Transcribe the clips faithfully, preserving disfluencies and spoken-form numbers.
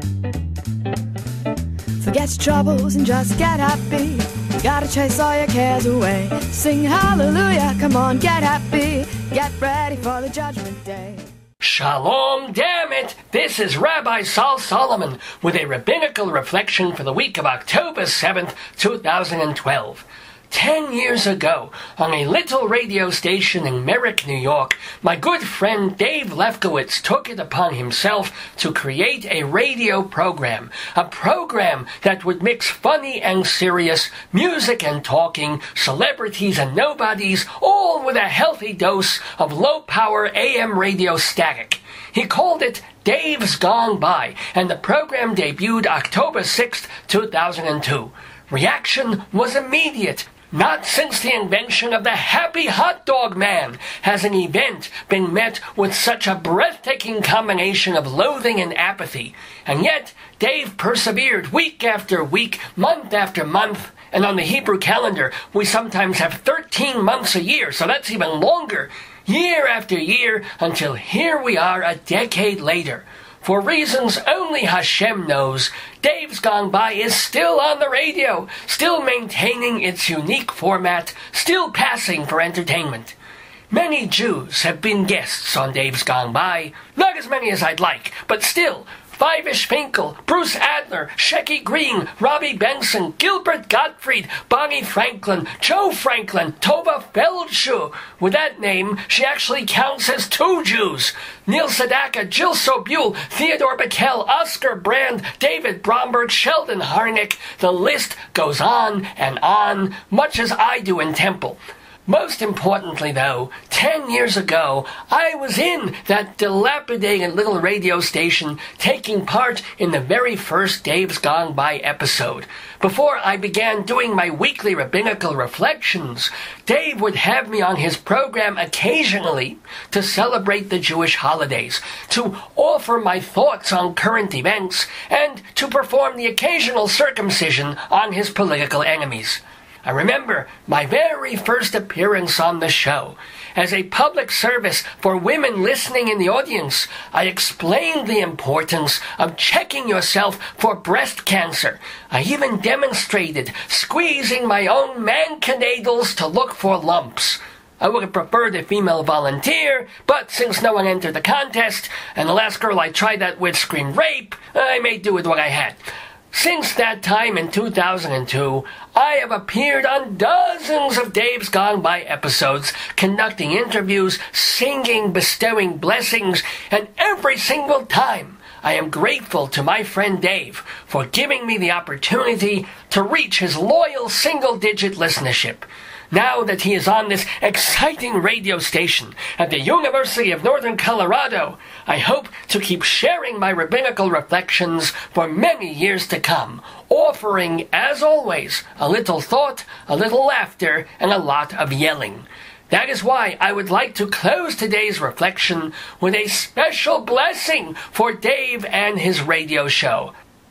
Forget your troubles and just get happy. You gotta chase all your cares away. Sing hallelujah, come on, get happy. Get ready for the judgment day. Shalom, damn it! This is Rabbi Saul Solomon with a rabbinical reflection for the week of October seventh, two thousand twelve. Ten years ago, on a little radio station in Merrick, New York, my good friend Dave Lefkowitz took it upon himself to create a radio program, a program that would mix funny and serious, music and talking, celebrities and nobodies, all with a healthy dose of low-power A M radio static. He called it Dave's Gone By, and the program debuted October sixth, two thousand two. Reaction was immediate. Not since the invention of the Happy Hot Dog Man has an event been met with such a breathtaking combination of loathing and apathy. And yet, Dave persevered week after week, month after month, and on the Hebrew calendar, we sometimes have thirteen months a year, so that's even longer, year after year, until here we are a decade later. For reasons only Hashem knows, Dave's Gone By is still on the radio, still maintaining its unique format, still passing for entertainment. Many Jews have been guests on Dave's Gone By, not as many as I'd like, but still, Fivish Finkel, Bruce Adler, Shecky Green, Robbie Benson, Gilbert Gottfried, Bonnie Franklin, Joe Franklin, Tova Feldschuh. With that name, she actually counts as two Jews. Neil Sedaka, Jill Sobule, Theodore Bickel, Oscar Brand, David Bromberg, Sheldon Harnick. The list goes on and on, much as I do in Temple. Most importantly, though, ten years ago, I was in that dilapidated little radio station taking part in the very first Dave's Gone By episode. Before I began doing my weekly rabbinical reflections, Dave would have me on his program occasionally to celebrate the Jewish holidays, to offer my thoughts on current events, and to perform the occasional circumcision on his political enemies. I remember my very first appearance on the show. As a public service for women listening in the audience, I explained the importance of checking yourself for breast cancer. I even demonstrated squeezing my own mancanadles to look for lumps. I would have preferred a female volunteer, but since no one entered the contest, and the last girl I tried that with screamed rape, I made do with what I had. Since that time in two thousand two, I have appeared on dozens of Dave's Gone By episodes, conducting interviews, singing, bestowing blessings, and every single time I am grateful to my friend Dave for giving me the opportunity to reach his loyal single-digit listenership. Now that he is on this exciting radio station at the University of Northern Colorado, I hope to keep sharing my rabbinical reflections for many years to come, offering, as always, a little thought, a little laughter, and a lot of yelling. That is why I would like to close today's reflection with a special blessing for Dave and his radio show.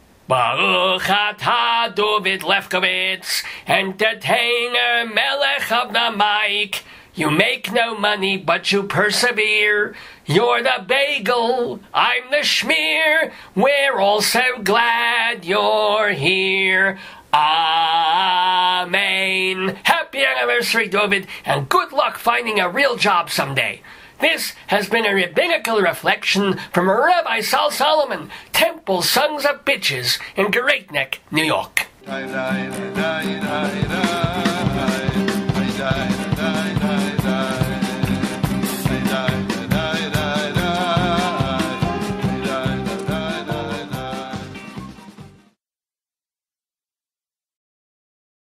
Baruch atah David Lefkowitz, entertainer, melech of the mic. You make no money, but you persevere. You're the bagel, I'm the schmear. We're all so glad you're here. Amen. Happy anniversary, David, and good luck finding a real job someday. This has been a rabbinical reflection from Rabbi Saul Solomon, Temple Sons of Bitches in Great Neck, New York. Die, die, die, die, die, die, die, die, die, die, die.